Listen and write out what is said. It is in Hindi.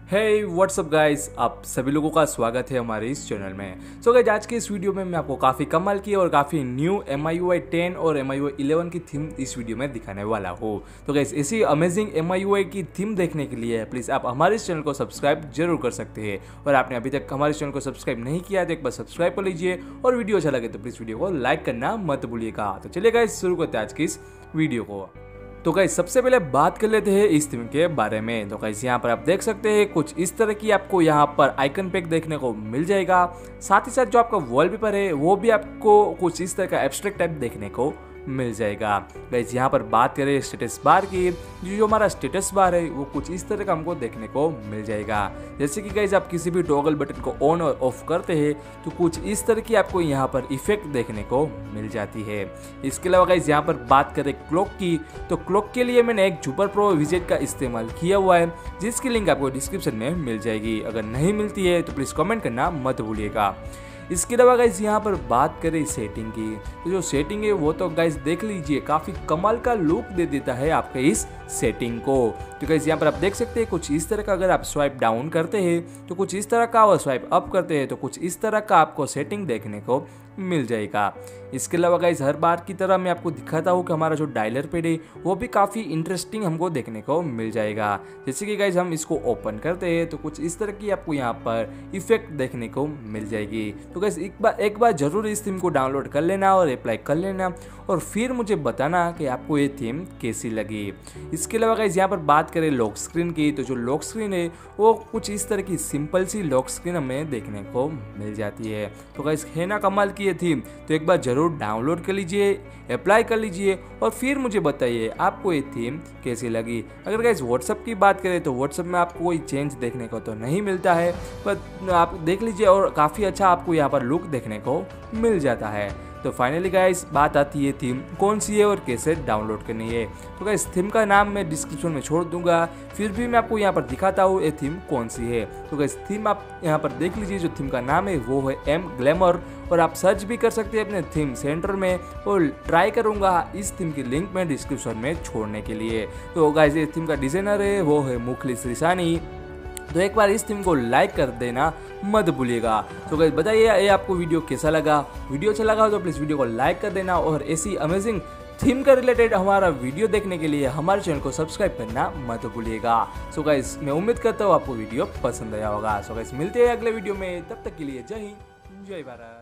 हे व्हाट्सअप गाइस, आप सभी लोगों का स्वागत है हमारे इस चैनल में। सो गाइस, आज के इस वीडियो में मैं आपको काफ़ी कमाल की और काफ़ी न्यू MIUI 10 और MIUI 11 की थीम इस वीडियो में दिखाने वाला हूँ। तो गाइस, ऐसी अमेजिंग MIUI की थीम देखने के लिए प्लीज़ आप हमारे इस चैनल को सब्सक्राइब जरूर कर सकते हैं। और आपने अभी तक हमारे चैनल को सब्सक्राइब नहीं किया तो एक बार सब्सक्राइब कर लीजिए और वीडियो अच्छा लगे तो प्लीज़ वीडियो को लाइक करना मत भूलिएगा। तो चलिए गाइस, शुरू करते हैं आज की इस वीडियो को। तो गाइस, सबसे पहले बात कर लेते हैं इस थीम के बारे में। तो गाइस, यहाँ पर आप देख सकते हैं कुछ इस तरह की आपको यहाँ पर आइकन पैक देखने को मिल जाएगा। साथ ही साथ जो आपका वॉलपेपर है वो भी आपको कुछ इस तरह का एब्स्ट्रैक्ट टाइप देखने को मिल जाएगा। गाइस, यहाँ पर बात करें स्टेटस बार की, जो हमारा स्टेटस बार है वो कुछ इस तरह का हमको देखने को मिल जाएगा। जैसे कि गाइस, आप किसी भी टॉगल बटन को ऑन और ऑफ करते हैं तो कुछ इस तरह की आपको यहाँ पर इफेक्ट देखने को मिल जाती है। इसके अलावा गाइस, यहाँ पर बात करें क्लॉक की, तो क्लॉक के लिए मैंने एक जुपर प्रो विजेट का इस्तेमाल किया हुआ है, जिसकी लिंक आपको डिस्क्रिप्शन में मिल जाएगी। अगर नहीं मिलती है तो प्लीज़ कमेंट करना मत भूलिएगा। इसके अलावा गाइस, यहाँ पर बात करें सेटिंग की, तो जो सेटिंग है वो तो गाइस देख लीजिए, काफ़ी कमाल का लुक दे देता है आपके इस सेटिंग को। तो गाइस, यहाँ पर आप देख सकते हैं कुछ इस तरह का, अगर आप स्वाइप डाउन करते हैं तो कुछ इस तरह का, और स्वाइप अप करते हैं तो कुछ इस तरह का आपको सेटिंग देखने को मिल जाएगा। इसके अलावा गाइस, हर बार की तरह मैं आपको दिखाता हूँ कि हमारा जो डायलर पैड है वो भी काफ़ी इंटरेस्टिंग हमको देखने को मिल जाएगा। जैसे कि गाइस, हम इसको ओपन करते हैं तो कुछ इस तरह की आपको यहाँ पर इफेक्ट देखने को मिल जाएगी। तो गाइस, एक बार जरूर इस थीम को डाउनलोड कर लेना और अप्लाई कर लेना, और फिर मुझे बताना कि आपको ये थीम कैसी लगी। इसके अलावा गाइस, यहाँ पर बात करें लॉक स्क्रीन की, तो जो लॉक स्क्रीन है वो कुछ इस तरह की सिंपल सी लॉक स्क्रीन हमें देखने को मिल जाती है। तो गाइस, है ना कमाल की ये थीम? तो एक बार जरूर डाउनलोड कर लीजिए, अप्लाई कर लीजिए और फिर मुझे बताइए आपको ये थीम कैसी लगी। अगर गाइस व्हाट्सअप की बात करें तो व्हाट्सअप में आपको कोई चेंज देखने को तो नहीं मिलता है, पर आप देख लीजिए और काफ़ी अच्छा आपको यहाँ पर लुक देखने को मिल जाता है। तो फाइनली गाइस, बात आती है थीम कौन सी है और कैसे डाउनलोड करनी है। तो गाइस, थीम का नाम मैं डिस्क्रिप्शन में छोड़ दूंगा, फिर भी मैं आपको यहाँ पर दिखाता हूँ ये थीम कौन सी है। तो गाइस, थीम आप यहाँ पर देख लीजिए, जो थीम का नाम है वो है M ग्लैमर, और आप सर्च भी कर सकते हैं अपने थीम सेंटर में, और ट्राई करूँगा इस थीम की लिंक मैं डिस्क्रिप्शन में छोड़ने के लिए। तो गाइस, ये थीम का डिजाइनर है वो है मुखलिस रिसानी। तो एक बार इस थीम को लाइक कर देना मत भूलिएगा। तो गाइस, बताइए ये आपको वीडियो कैसा लगा। वीडियो अच्छा लगा तो प्लीज़ वीडियो को लाइक कर देना, और ऐसी अमेजिंग थीम का रिलेटेड हमारा वीडियो देखने के लिए हमारे चैनल को सब्सक्राइब करना मत भूलिएगा। सो गाइस, मैं उम्मीद करता हूँ आपको वीडियो पसंद आया होगा। सो गाइस, मिलते हैं अगले वीडियो में, तब तक के लिए जय हिंद, जय भारत।